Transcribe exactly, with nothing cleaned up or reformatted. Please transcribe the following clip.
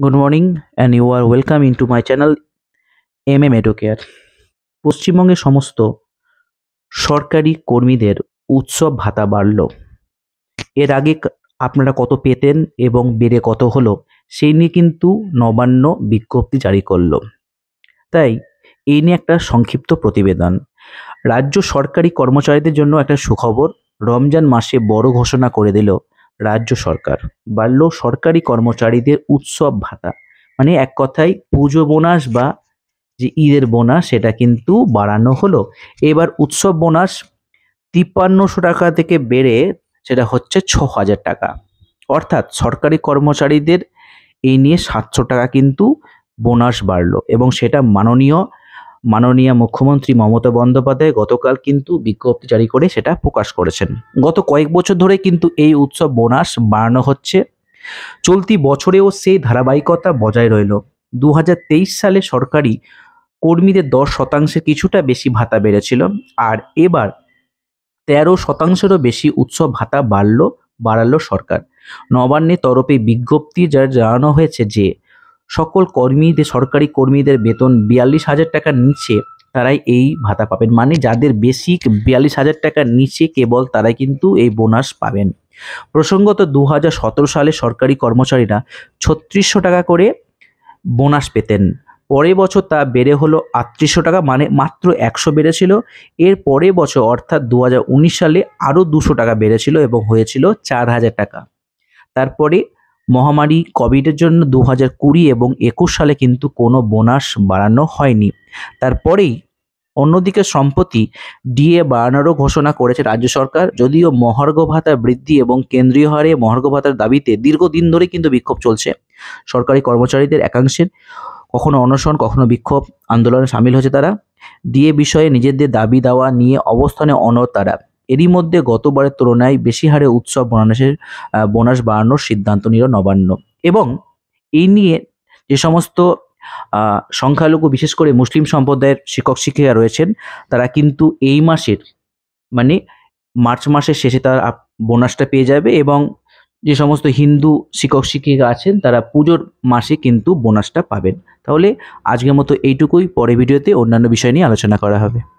Good morning, and you are welcome into my channel M M Educare. পশ্চিমবঙ্গের সমস্ত সরকারি কর্মীদের উৎসব ভাতা বাড়ল। এর আগে ক- আপনারা কত পেতেন এবং বেড়ে কত হলো সেই নিয়ে কিন্তু নবান্ন বিজ্ঞপ্তি জারি করলো। তাই এই নিয়ে একটা সংক্ষিপ্ত প্রতিবেদন। রাজ্য সরকারি কর্মচারীদের জন্য একটা সুখবর, রমজান মাসে বড় ঘোষণা করে দিল রাজ্য সরকার। বাড়ল সরকারি কর্মচারীদের উৎসব ভাতা, মানে এক কথায় পুজো বোনাস বা যে ঈদের বোনাস সেটা কিন্তু বাড়ানো হলো। এবার উৎসব বোনাস তিপ্পান্নশো টাকা থেকে বেড়ে সেটা হচ্ছে ছ হাজার টাকা। অর্থাৎ সরকারি কর্মচারীদের এই নিয়ে সাতশো টাকা কিন্তু বোনাস বাড়লো এবং সেটা মাননীয় মাননীয় মুখ্যমন্ত্রী মমতা বন্দ্যোপাধ্যায় গতকাল কিন্তু বিজ্ঞপ্তি জারি করে সেটা প্রকাশ করেছেন। গত কয়েক বছর ধরে কিন্তু এই উৎসব বোনাস বাড়ানো হচ্ছে, চলতি বছরেও সেই ধারাবাহিকতা বজায় রইল। দু হাজার তেইশ সালে সরকারি কর্মীদের দশ শতাংশে কিছুটা বেশি ভাতা বেড়েছিল, আর এবার তেরো শতাংশেরও বেশি উৎসব ভাতা বাড়ল বাড়ালো সরকার। নবান্নের তরফে বিজ্ঞপ্তি যা জানানো হয়েছে যে সকল কর্মীদের সরকারি কর্মীদের বেতন বিয়াল্লিশ হাজার টাকার নিচে তারাই এই ভাতা পাবেন, মানে যাদের বেসিক বিয়াল্লিশ হাজার টাকার নিচে কেবল তারাই কিন্তু এই বোনাস পাবেন। প্রসঙ্গত দু হাজার সতেরো সালে সরকারি কর্মচারীরা ছত্রিশশো টাকা করে বোনাস পেতেন। পরের বছর তা বেড়ে হলো আটত্রিশশো টাকা, মানে মাত্র একশো বেড়েছিল। এর পরের বছর অর্থাৎ দু হাজার উনিশ সালে আরও দুশো টাকা বেড়েছিল এবং হয়েছিল চার হাজার টাকা। তারপরে মহামারী কোভিডের জন্য দু হাজার কুড়ি এবং একুশ সালে কিন্তু কোনো বোনাস বাড়ানো হয়নি। তারপরেই অন্যদিকে সম্প্রতি ডিএ বাড়ানোরও ঘোষণা করেছে রাজ্য সরকার। যদিও মহার্ঘ ভাতা বৃদ্ধি এবং কেন্দ্রীয় হারে মহার্ঘ ভাতার দাবিতে দীর্ঘদিন ধরে কিন্তু বিক্ষোভ চলছে। সরকারি কর্মচারীদের একাংশের কখনো অনশন কখনো বিক্ষোভ আন্দোলনে সামিল হয়েছে তারা। ডিএ বিষয়ে নিজেদের দাবি দেওয়া নিয়ে অবস্থানে অনড় তারা। এরই মধ্যে গতবারের তুলনায় বেশি হারে উৎসব বোনাসের আহ, বোনাস বাড়ানোর সিদ্ধান্ত নিল নবান্ন। এবং এই নিয়ে যে সমস্ত আহ, সংখ্যালঘু বিশেষ করে মুসলিম সম্প্রদায়ের শিক্ষক শিক্ষিকা রয়েছেন তারা কিন্তু এই মাসের মানে মার্চ মাসের শেষে তারা আপ- বোনাসটা পেয়ে যাবে, এবং যে সমস্ত হিন্দু শিক্ষক শিক্ষিকা আছেন তারা পুজোর মাসে কিন্তু বোনাসটা পাবেন। তাহলে আজকের মতো এইটুকুই, পরে ভিডিওতে অন্যান্য বিষয় নিয়ে আলোচনা করা হবে।